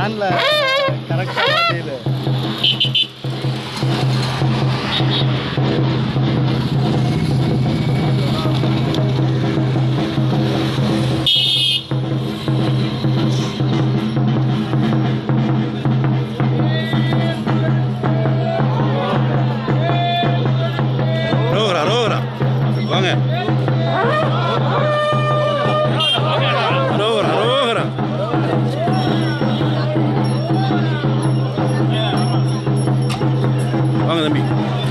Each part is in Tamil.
வேன்ல கரெக்டா மாட்டிடு. ரோகரா ரோகரா வாங்க. ரோகரா ரோகரா வாங்க தம்பி.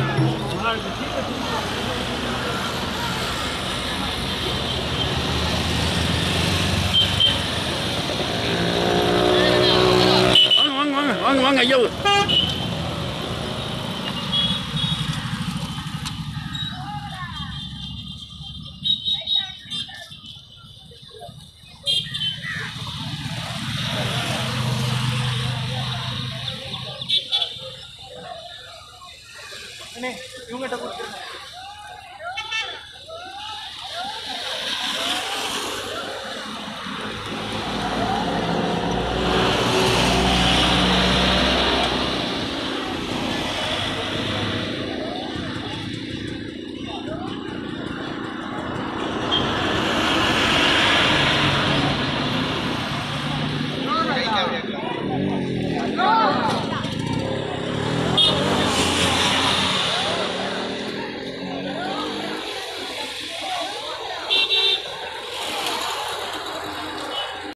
வாங்க வாங்க வாங்க வாங்க வாங்க ஐயா. இவங்ககிட்ட கொடுத்துருங்க.